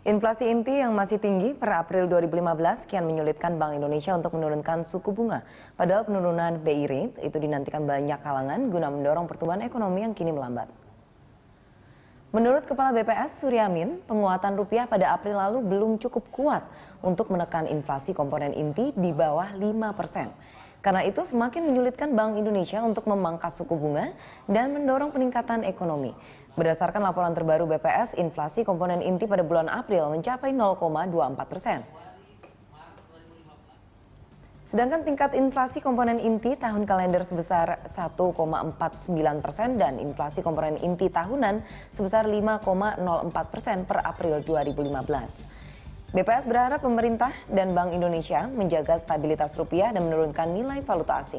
Inflasi inti yang masih tinggi per April 2015 kian menyulitkan Bank Indonesia untuk menurunkan suku bunga. Padahal penurunan BI rate itu dinantikan banyak kalangan guna mendorong pertumbuhan ekonomi yang kini melambat. Menurut Kepala BPS Suryamin, penguatan rupiah pada April lalu belum cukup kuat untuk menekan inflasi komponen inti di bawah 5%. Karena itu semakin menyulitkan Bank Indonesia untuk memangkas suku bunga dan mendorong peningkatan ekonomi. Berdasarkan laporan terbaru BPS, inflasi komponen inti pada bulan April mencapai 0,24%. Sedangkan tingkat inflasi komponen inti tahun kalender sebesar 1,49% dan inflasi komponen inti tahunan sebesar 5,04% per April 2015. BPS berharap pemerintah dan Bank Indonesia menjaga stabilitas rupiah dan menurunkan nilai valuta asing.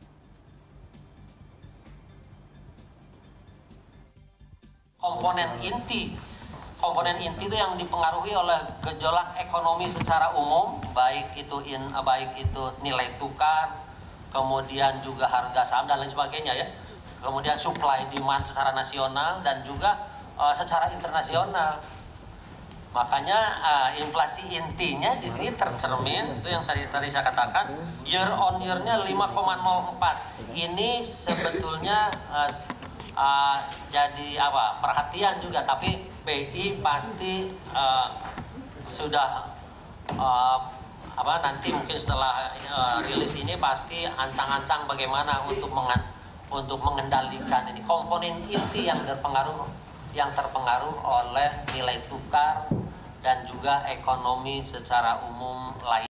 Komponen inti itu yang dipengaruhi oleh gejolak ekonomi secara umum, baik itu nilai tukar, kemudian juga harga saham dan lain sebagainya ya. Kemudian supply demand secara nasional dan juga secara internasional. Makanya inflasi intinya di sini tercermin itu yang tadi saya katakan, year on year-nya 5,04. Ini sebetulnya jadi perhatian juga, tapi BI pasti sudah nanti mungkin setelah rilis ini pasti ancang-ancang bagaimana untuk mengendalikan ini komponen inti yang terpengaruh oleh nilai tukar dan juga ekonomi secara umum lain.